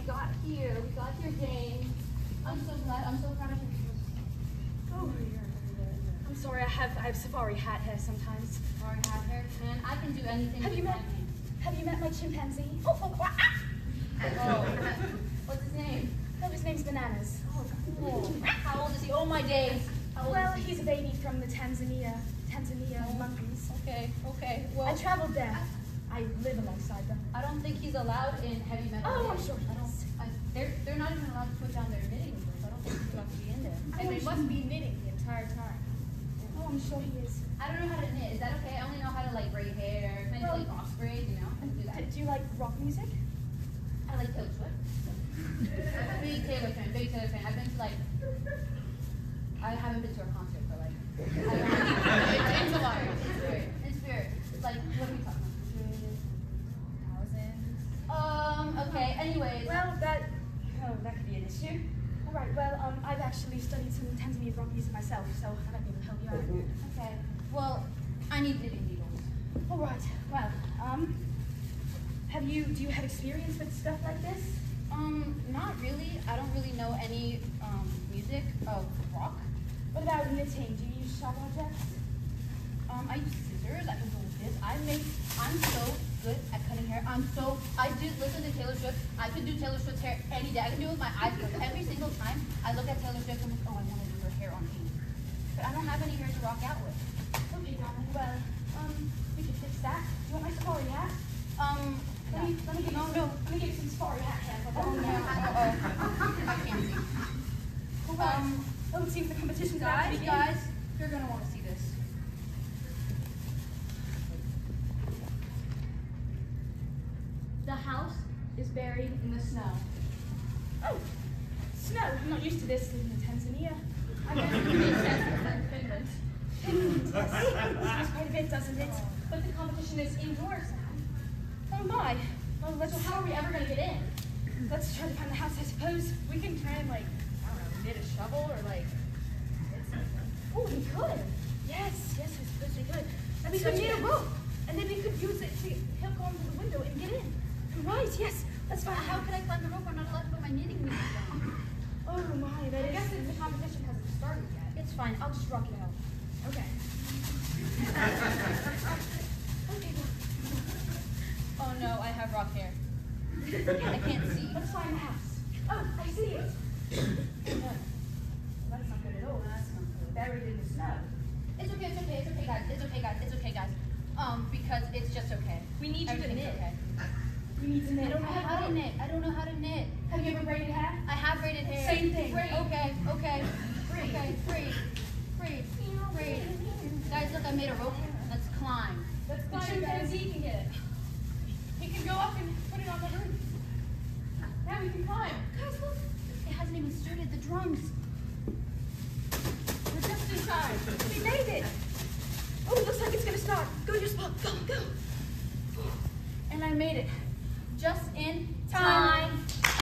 got here. We got here, Jane. I'm so glad. I'm so proud of you. Oh, I'm sorry. I have safari hat hair sometimes. Safari hat hair, man. I can do anything. Have you met my chimpanzee? Oh. What's his name? Oh, his name's Bananas. Oh, cool. How old is he? Oh my days. Well, he's a baby from the Tanzania monkeys. Okay. Well, I traveled there. I live alongside them. I don't think he's allowed in heavy metal. Oh, I'm sure he is. They're not even allowed to put down their knitting needles. I don't think he's allowed to be in there. And they must be knitting the entire time. Oh, I'm sure he is. I don't know how to knit. Is that okay? I only know how to like braid hair, kind of like box braids, you know? I can do that. Do you like rock music? I like Taylor Swift. Big Taylor fan. I've been to like, I haven't been to a concert, but like, in spirit. It's like, what are we talking about? Okay, anyways. Well, that could be an issue. All right, well, I've actually studied some Tanzanian rock music myself, so I might be able to help you out. Okay, well, I need knitting needles. All right, well, do you have experience with stuff like this? Not really. I don't really know any, music of rock. What about knitting? Do you use sharp objects? I use scissors. I can go with this. I'm so good at cutting hair. I do listen to Taylor Swift. I could do Taylor Swift's hair any day. I can do it with my eyes closed. Every single time I look at Taylor Swift, I'm like, oh, I want to do her hair on me. But I don't have any hair to rock out with. Okay, darling. Well, we could fix that. Do you want my safari hat? Let me give you some safari hat hair. I can't see. It seems the competition's about to begin. Guys, you're gonna want to see this. The house is buried in the snow. Oh, snow. I'm not used to this living in Tanzania. I guess it makes sense because I'm in Finland. Finland, yes. Snows quite a bit, doesn't it? But the competition is indoors now. Oh my. Well, So how are we ever going to get in? Let's try to find the house, I suppose. We can try and, like, I don't know, knit a shovel or, like, knit something. Oh, we could. Yes, I suppose we could. And we could Such need a- a rope. And then we could use it to hook onto the window and get in. Right, yes. That's fine. How can I climb the rope? I'm not allowed to put my knitting needles down. Oh my, that I is... guess the competition hasn't started yet. It's fine. I'll just rock it out. Okay. Okay, well, Oh no, I have rock hair. I can't see. let's find the house. Oh, I see it. That's not good at all. That's not good. Buried in the snow. It's okay, guys. Because it's just okay. We need you to Everything's knit. okay. We need to knit. I don't know how to knit. Have you ever braided hair? I have braided hair. Same thing. Okay. Braid. Guys, look, I made a rope. Let's climb. Let's The climb, guys. chimpanzee can get it. He can go up and put it on the roof. Now we can climb. Guys, look. It hasn't even started the drums. We're just in time. We made it. Oh, it looks like it's going to start. Go to your spot. Go. And I made it. Just in Time.